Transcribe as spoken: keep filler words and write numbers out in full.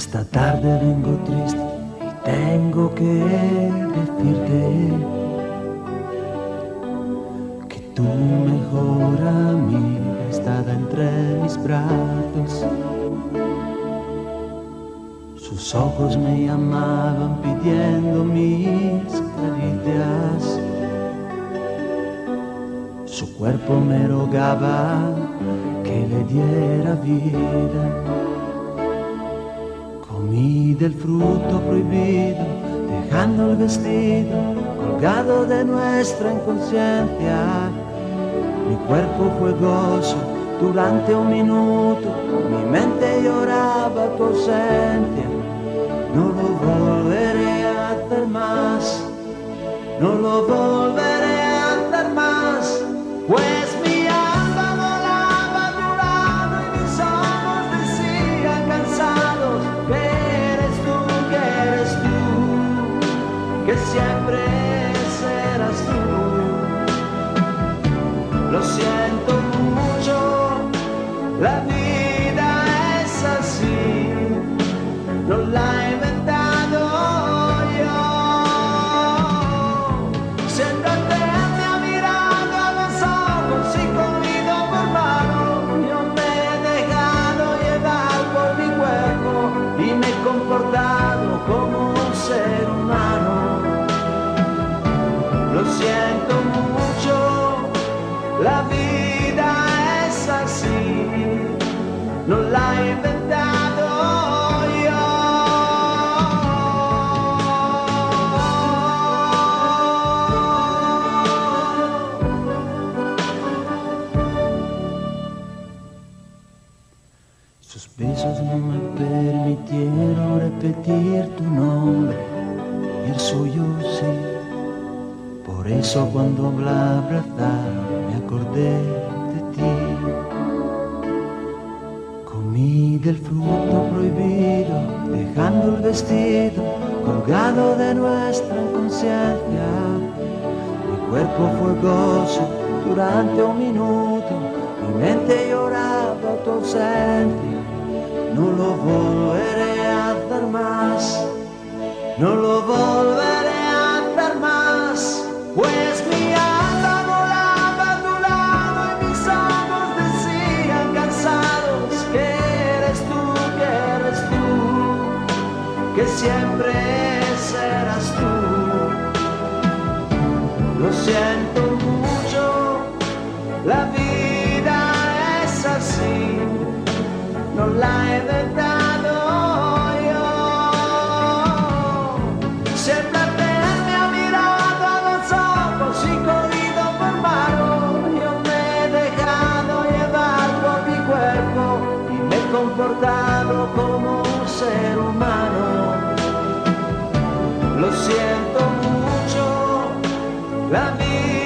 Esta tarde vengo triste y tengo que decirte que tu mejor amiga está entre mis brazos. Sus ojos me llamaban pidiendo mis caricias. Su cuerpo me rogaba que le diera vida. Comí del fruto prohibido, dejando el vestido colgado de nuestra inconsciencia. Mi cuerpo fue gozo durante un minuto, mi mente lloraba tu ausencia. No lo volveré a hacer más, no lo volveré a hacer más, pues mi alma volaba a tu lado y mis ojos decían cansados que eres tú, que eres tú, que siempre serás tú. Lo siento mucho, la vida es así, no la he inventado yo. Siéntate, me ha mirado a los ojos y comido por mano. Yo me he dejado llevar por mi cuerpo y me he comportado como un ser humano. Lo siento mucho, la vida es así, no la he inventado yo. Sus besos no me permitieron repetir tu nombre y el suyo sí. Por eso cuando la abrazaba me acordé de ti. Comí del fruto prohibido, dejando el vestido colgado de nuestra inconsciencia. Mi cuerpo fue gozo durante un minuto, mi mente lloraba tu ausencia. No lo volveré a hacer más, no lo volveré a hacer más, pues mi alma volaba a tu lado y mis ojos decían cansados que eres tú, que eres tú, que siempre serás tú. Lo siento mucho, la vida es así, no la he inventado yo. Siempre me ha mirado a los ojos y cogido por mano. Yo me he dejado llevar por mi cuerpo y me he comportado como un ser humano. Lo siento mucho, la vida